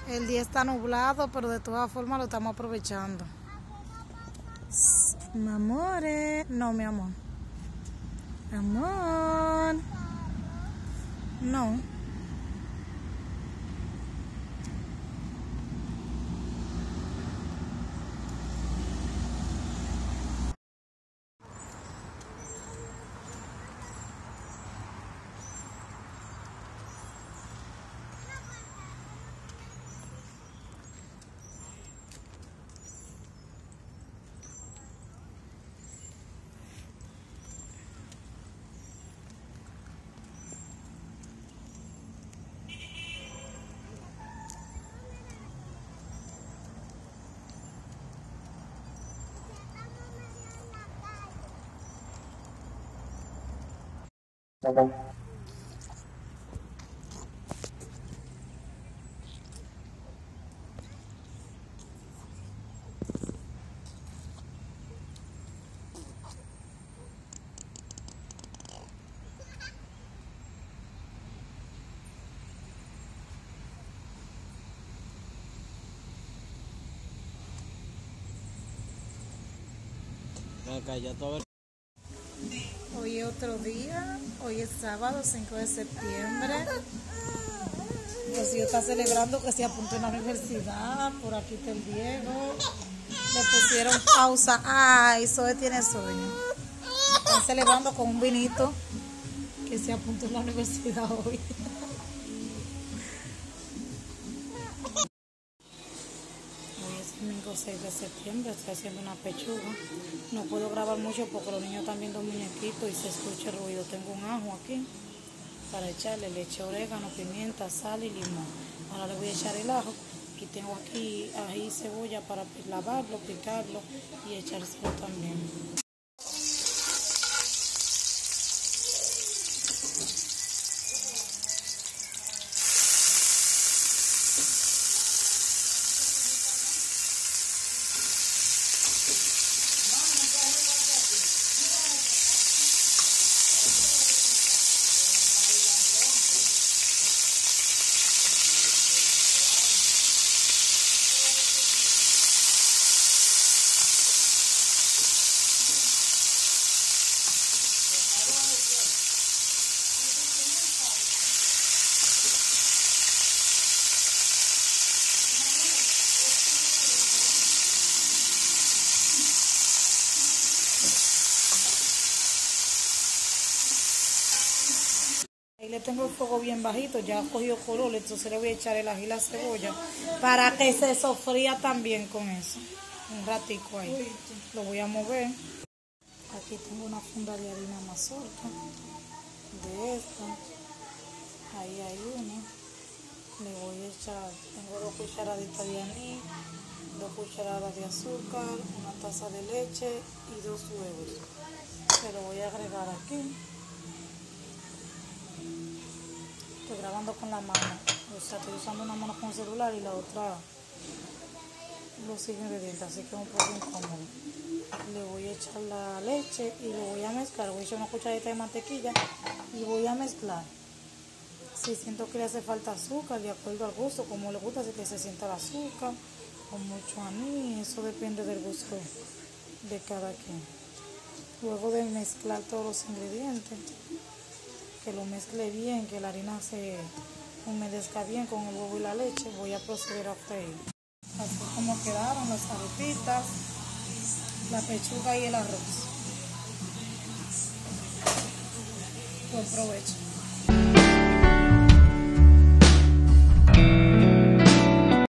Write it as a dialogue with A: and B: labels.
A: El día está nublado, pero de todas formas lo estamos aprovechando. Mi amor, no, mi amor. Amor. No. Hoy es otro día, hoy es sábado 5 de septiembre. Rocío está celebrando que se apuntó en la universidad. Por aquí está el Diego. Le pusieron pausa. Ay, Zoe tiene sueño. Están celebrando con un vinito que se apuntó en la universidad hoy. Hoy es domingo 6 de septiembre, estoy haciendo una pechuga. No puedo grabar mucho porque los niños están viendo muñequitos y se escucha el ruido. Tengo un ajo aquí para echarle, le eché orégano, pimienta, sal y limón. Ahora le voy a echar el ajo y tengo aquí ají y cebolla para lavarlo, picarlo y echárselo también. Ahí le tengo el fuego bien bajito, ya ha cogido color, entonces le voy a echar el ají y la cebolla para que se sofría también con eso. Un ratico ahí. Lo voy a mover. Aquí tengo una funda de harina mazorca, de esta. Ahí hay una. Le voy a echar, tengo 2 cucharaditas de anís, 2 cucharadas de azúcar, una taza de leche y 2 huevos. Se lo voy a agregar aquí. Estoy grabando con la mano, o sea, estoy usando una mano con el celular y la otra los ingredientes, así que es un poco incómodo. Le voy a echar la leche y lo voy a mezclar. Voy a echar una cucharadita de mantequilla y voy a mezclar. Si siento que le hace falta azúcar, de acuerdo al gusto, como le gusta, así que se sienta el azúcar o mucho anís, eso depende del gusto de cada quien. Luego de mezclar todos los ingredientes, que lo mezcle bien, que la harina se humedezca bien con el huevo y la leche, voy a proceder a freír. Así como quedaron las arepitas, la pechuga y el arroz. Buen provecho.